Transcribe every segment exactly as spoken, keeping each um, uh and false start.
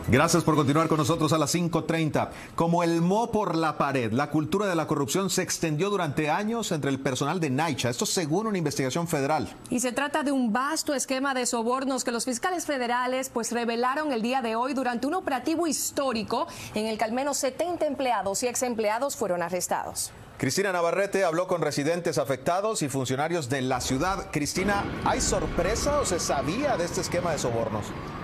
Gracias por continuar con nosotros a las cinco treinta. Como el moho por la pared, la cultura de la corrupción se extendió durante años entre el personal de NYCHA, esto según una investigación federal. Y se trata de un vasto esquema de sobornos que los fiscales federales pues revelaron el día de hoy durante un operativo histórico en el que al menos setenta empleados y ex empleados fueron arrestados. Cristina Navarrete habló con residentes afectados y funcionarios de la ciudad. Cristina, ¿hay sorpresa o se sabía de este esquema de sobornos?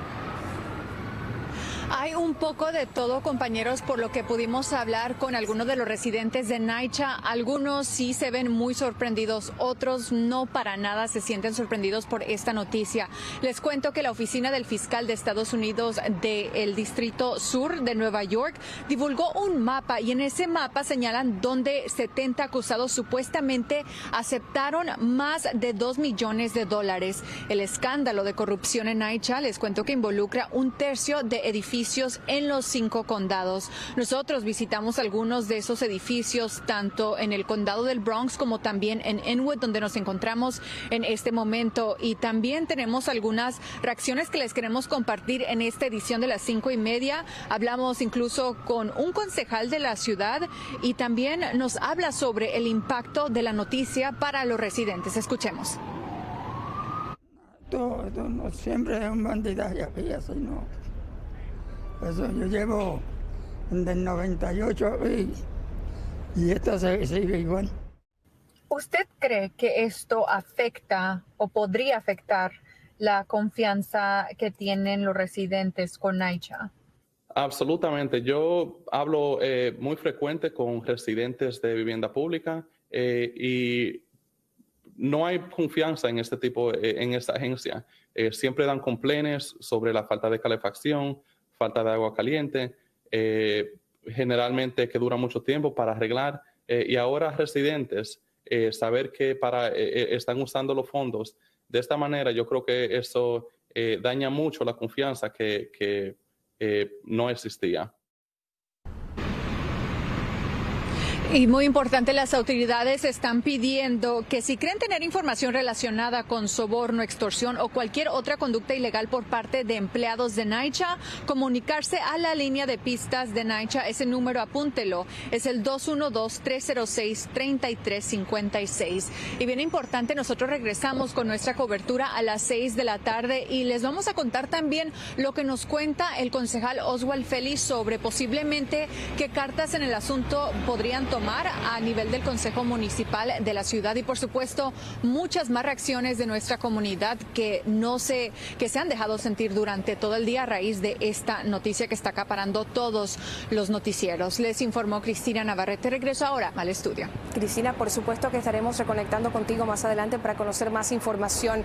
Hay un poco de todo, compañeros, por lo que pudimos hablar con algunos de los residentes de NYCHA. Algunos sí se ven muy sorprendidos, otros no para nada se sienten sorprendidos por esta noticia. Les cuento que la oficina del fiscal de Estados Unidos del Distrito Sur de Nueva York divulgó un mapa y en ese mapa señalan donde setenta acusados supuestamente aceptaron más de dos millones de dólares. El escándalo de corrupción en NYCHA, les cuento que involucra un tercio de edificios en los cinco condados. Nosotros visitamos algunos de esos edificios, tanto en el condado del Bronx como también en Inwood, donde nos encontramos en este momento. Y también tenemos algunas reacciones que les queremos compartir en esta edición de las cinco y media. Hablamos incluso con un concejal de la ciudad y también nos habla sobre el impacto de la noticia para los residentes. Escuchemos. Esto, esto no siempre es un bandidaje aquí, así no. Eso yo llevo del noventa y ocho y, y esto se sigue igual. ¿Usted cree que esto afecta o podría afectar la confianza que tienen los residentes con NYCHA? Absolutamente. Yo hablo eh, muy frecuente con residentes de vivienda pública eh, y no hay confianza en este tipo, eh, en esta agencia. Eh, siempre dan complaints sobre la falta de calefacción, falta de agua caliente, eh, generalmente que dura mucho tiempo para arreglar. Eh, y ahora residentes, eh, saber que para, eh, están usando los fondos de esta manera, yo creo que eso eh, daña mucho la confianza que, que eh, no existía. Y muy importante, las autoridades están pidiendo que si creen tener información relacionada con soborno, extorsión o cualquier otra conducta ilegal por parte de empleados de NYCHA, comunicarse a la línea de pistas de NYCHA. Ese número, apúntelo, es el dos uno dos, tres cero seis, tres tres cinco seis. Y bien importante, nosotros regresamos con nuestra cobertura a las seis de la tarde y les vamos a contar también lo que nos cuenta el concejal Oswald Félix sobre posiblemente qué cartas en el asunto podrían tomar a nivel del Consejo Municipal de la ciudad y por supuesto muchas más reacciones de nuestra comunidad que no se que se han dejado sentir durante todo el día a raíz de esta noticia que está acaparando todos los noticieros. Les informó Cristina Navarrete. Regreso ahora al estudio. Cristina, por supuesto que estaremos reconectando contigo más adelante para conocer más información.